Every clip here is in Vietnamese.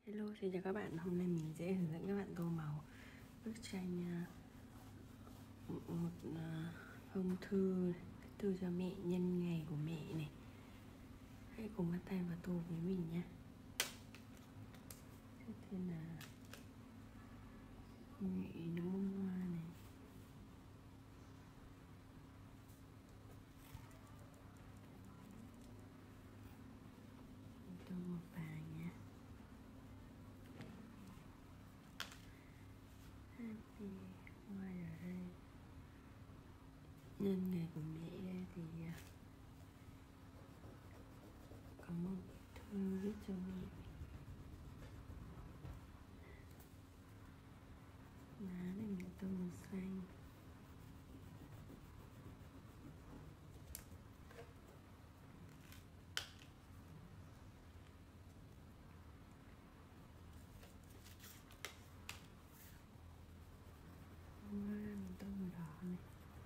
Hello, xin chào các bạn. Hôm nay mình sẽ hướng dẫn các bạn tô màu bức tranh một phong thư cho mẹ nhân ngày của mẹ này. Hãy cùng bắt tay vào tô với mình nhé. Trước tiên là mẹ những bông hoa này. Tô một vài nhé. Happy hoa ở đây. Nhân ngày của mẹ thì có một thư viết cho mẹ. Lá này mình tô màu xanh. Hoa mình tô màu đỏ này.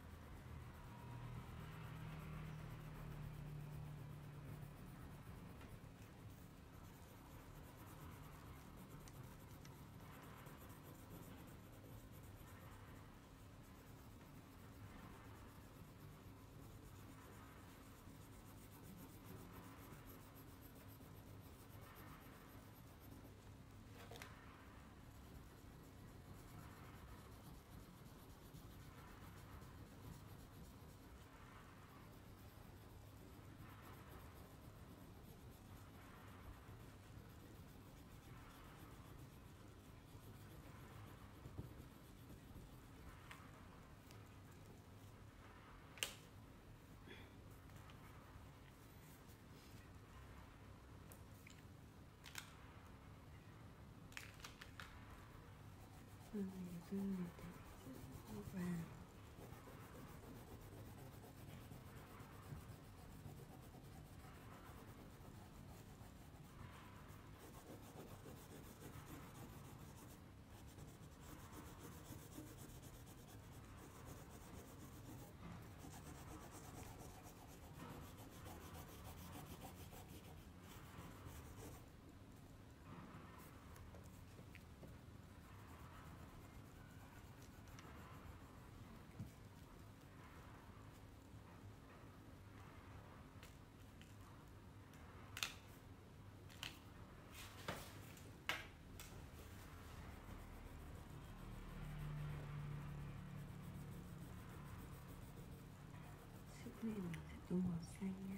Này vàng. Sức này mình sẽ tô màu xanh nhé.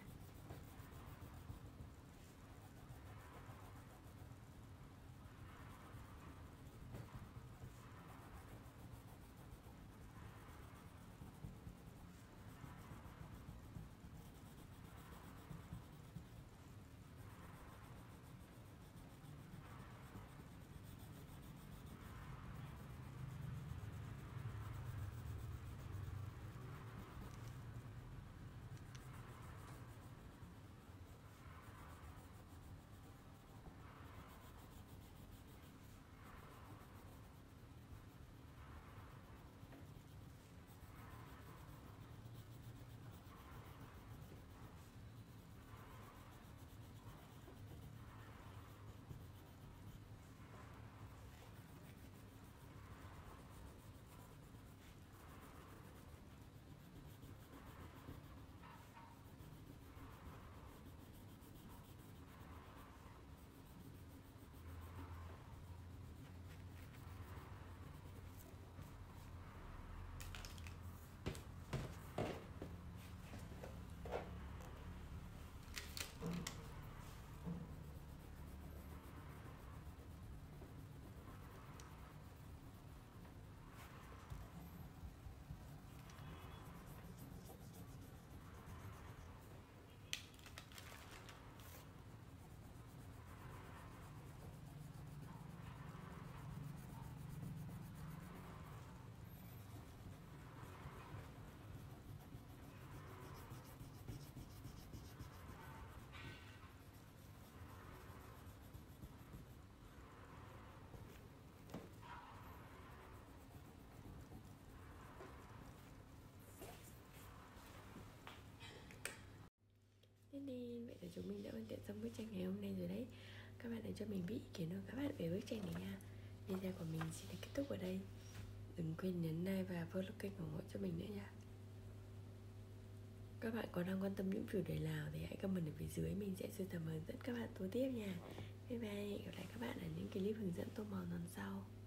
Thế nên vậy là chúng mình đã hoàn thiện xong bức tranh ngày hôm nay rồi đấy. các bạn hãy cho mình biết ý kiến của các bạn về bức tranh này nha. Video của mình xin được kết thúc ở đây. Đừng quên nhấn like và follow kênh ủng hộ cho mình nữa nha. Các bạn có đang quan tâm những chủ đề nào thì hãy comment ở phía dưới, mình sẽ sưu tầm hướng dẫn các bạn tô tiếp nha. Bye bye, hẹn gặp lại các bạn ở những clip hướng dẫn tô màu lần sau.